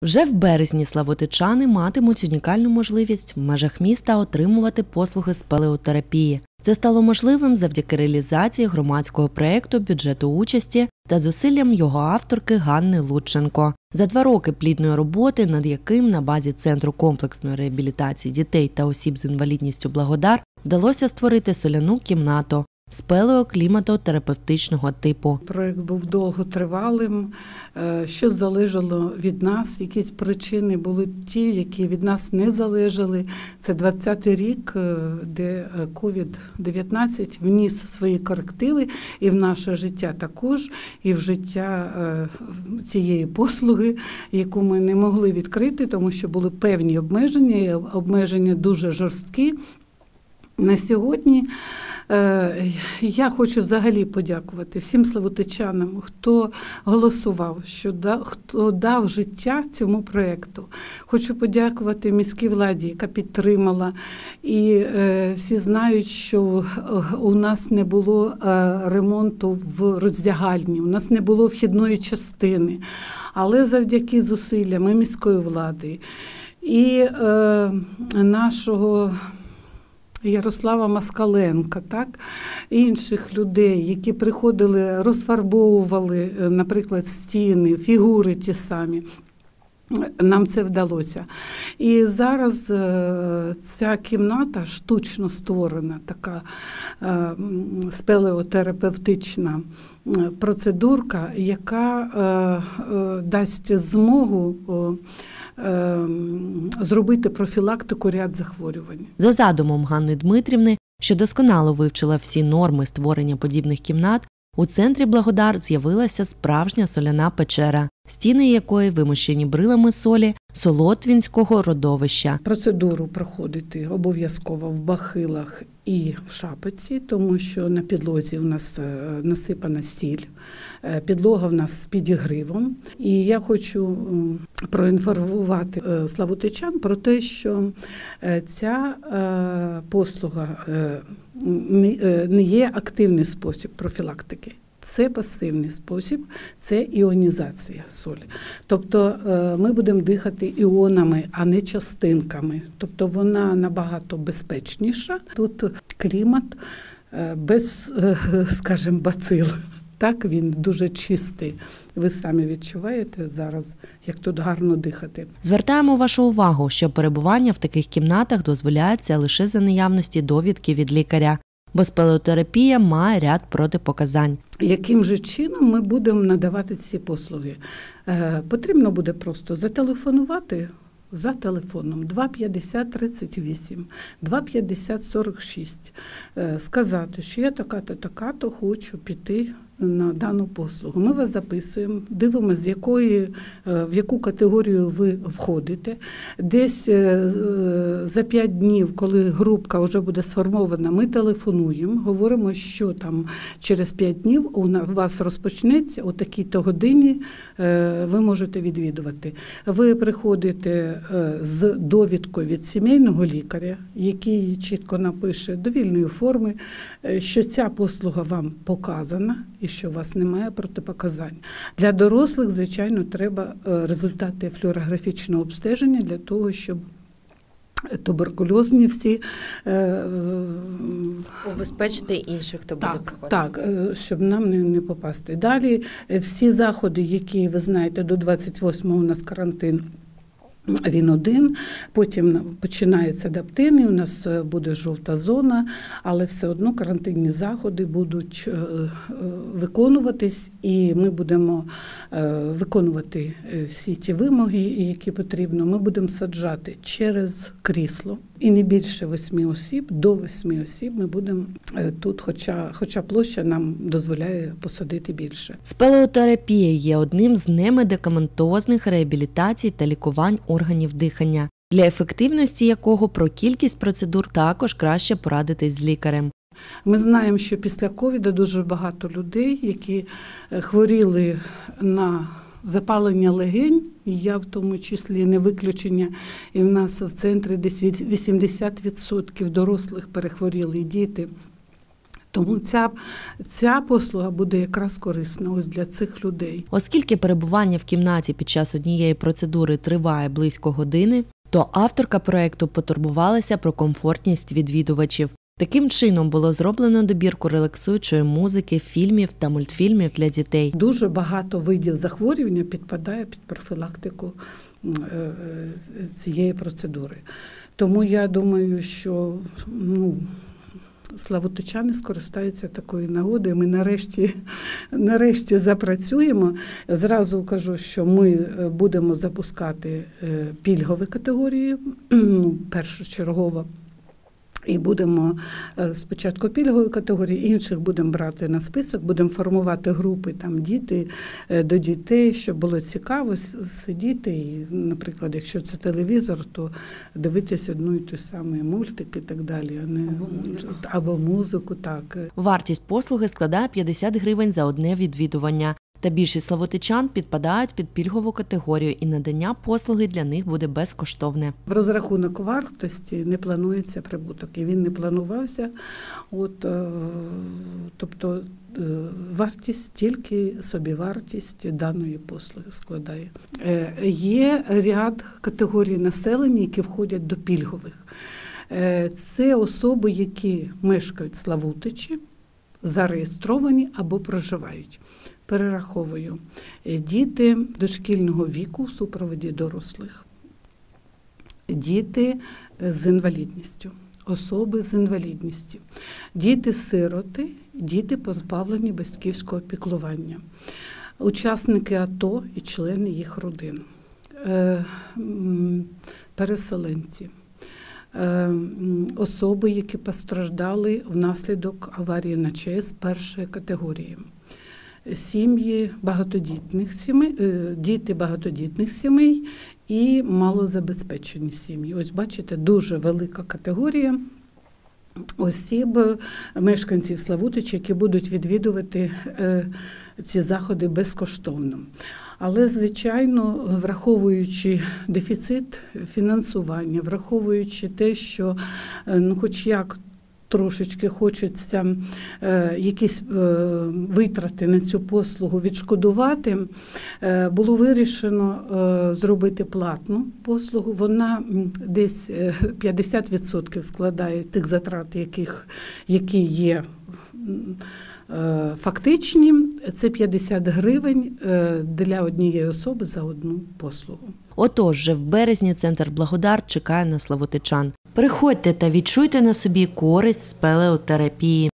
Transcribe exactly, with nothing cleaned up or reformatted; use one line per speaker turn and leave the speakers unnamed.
Вже в березні славутичани матимуть унікальну можливість в межах міста отримувати послуги спелеотерапії. Це стало можливим завдяки реалізації громадського проєкту бюджету участі та зусиллям його авторки Ганни Лученко. За два роки плідної роботи, над яким на базі Центру комплексної реабілітації дітей та осіб з інвалідністю «Благодар» вдалося створити соляну кімнату спелеокліматотерапевтичного типу.
Проєкт був довготривалим, що залежало від нас, якісь причини були ті, які від нас не залежали. Це двадцятий рік, де ковід дев'ятнадцять вніс свої корективи і в наше життя також, і в життя цієї послуги, яку ми не могли відкрити, тому що були певні обмеження, і обмеження дуже жорсткі. На сьогодні я хочу взагалі подякувати всім славутичанам, хто голосував, що дав, хто дав життя цьому проєкту. Хочу подякувати міській владі, яка підтримала. І е, всі знають, що у нас не було е, ремонту в роздягальні, у нас не було вхідної частини. Але завдяки зусиллям і міської влади, і е, нашого Ярослава Москаленка, так, інших людей, які приходили, розфарбовували, наприклад, стіни, фігури ті самі. Нам це вдалося. І зараз ця кімната штучно створена, така спелеотерапевтична процедурка, яка дасть змогу зробити профілактику ряд захворювань.
За задумом Ганни Дмитрівни, що досконало вивчила всі норми створення подібних кімнат, у центрі «Благодар» з'явилася справжня соляна печера, стіни якої вимощені брилами солі солотвінського родовища.
Процедуру проходити обов'язково в бахилах і в шапиці, тому що на підлозі у нас насипана сіль, підлога в нас з підігрівом. І я хочу проінформувати славутичан про те, що ця послуга не є активний спосіб профілактики. Це пасивний спосіб, це іонізація солі. Тобто ми будемо дихати іонами, а не частинками. Тобто вона набагато безпечніша. Тут клімат без, скажімо, бацил. Так, він дуже чистий. Ви самі відчуваєте зараз, як тут гарно дихати.
Звертаємо вашу увагу, що перебування в таких кімнатах дозволяється лише за наявності довідки від лікаря, бо спелеотерапія має ряд протипоказань.
Яким же чином ми будемо надавати ці послуги? Е, потрібно буде просто зателефонувати за телефоном два п'ятдесят тридцять вісім, два п'ятдесят сорок шість, е, сказати, що я така-то, така-то хочу піти на дану послугу. Ми вас записуємо, дивимося, з якої, в яку категорію ви входите. Десь за п'ять днів, коли групка вже буде сформована, ми телефонуємо, говоримо, що там через п'ять днів у вас розпочнеться, о такій-то годині ви можете відвідувати. Ви приходите з довідкою від сімейного лікаря, який чітко напише довільної форми, що ця послуга вам показана, і що у вас немає протипоказань. Для дорослих, звичайно, треба результати флюорографічного обстеження для того, щоб туберкульозні всі
убезпечити інших, хто буде
так,
приходити.
Так, щоб нам не, не попасти. Далі всі заходи, які, ви знаєте, до двадцять восьмого у нас карантин, він один, потім починається адаптивний, у нас буде жовта зона, але все одно карантинні заходи будуть виконуватись, і ми будемо виконувати всі ті вимоги, які потрібно. Ми будемо саджати через крісло, і не більше восьми осіб, до восьми осіб ми будемо тут, хоча, хоча площа нам дозволяє посадити більше.
Спелеотерапія є одним з немедикаментозних реабілітацій та лікувань органів дихання, для ефективності якого про кількість процедур також краще порадитись з лікарем.
Ми знаємо, що після ковіду дуже багато людей, які хворіли на запалення легень, і я в тому числі не виключення, і в нас в центрі десь вісімдесят відсотків дорослих перехворіли, і діти. Тому ця, ця послуга буде якраз корисна ось для цих людей.
Оскільки перебування в кімнаті під час однієї процедури триває близько години, то авторка проєкту потурбувалася про комфортність відвідувачів. Таким чином було зроблено добірку релаксуючої музики, фільмів та мультфільмів для дітей.
Дуже багато видів захворювання підпадає під профілактику цієї процедури. Тому я думаю, що ну, славутичани скористаються такою нагодою. Ми нарешті, нарешті запрацюємо. Зразу кажу, що ми будемо запускати пільгові категорії, ну, першочергово. І будемо спочатку пільгової категорії, інших будемо брати на список, будемо формувати групи, там діти до дітей, щоб було цікаво сидіти. І, наприклад, якщо це телевізор, то дивитись одну і ту саму мультик і так далі. А не, або музику. Або музику, так.
Вартість послуги складає п'ятдесят гривень за одне відвідування. Та більшість славутичан підпадають під пільгову категорію, і надання послуги для них буде безкоштовне.
В розрахунок вартості не планується прибуток, і він не планувався. От, тобто вартість, тільки собівартість даної послуги складає. Є ряд категорій населення, які входять до пільгових. Це особи, які мешкають в Славутичі, зареєстровані або проживають. Перераховую. Діти дошкільного віку в супроводі дорослих. Діти з інвалідністю. Особи з інвалідністю. Діти-сироти, діти позбавлені батьківського піклування. Учасники АТО і члени їх родин. Переселенці. Особи, які постраждали внаслідок аварії на ЧАЕС першої категорії. Сім'ї багатодітних сімей, діти багатодітних сімей і малозабезпечені сім'ї. Ось бачите, дуже велика категорія осіб, мешканців Славутича, які будуть відвідувати ці заходи безкоштовно. Але, звичайно, враховуючи дефіцит фінансування, враховуючи те, що ну, хоч як трошечки хочеться е, якісь е, витрати на цю послугу відшкодувати, е, було вирішено е, зробити платну послугу. Вона десь п'ятдесят відсотків складає тих затрат, яких, які є е, фактичні. Це п'ятдесят гривень е, для однієї особи за одну послугу.
Отож, вже в березні центр «Благодар» чекає на славутичан. Приходьте та відчуйте на собі користь спелеотерапії.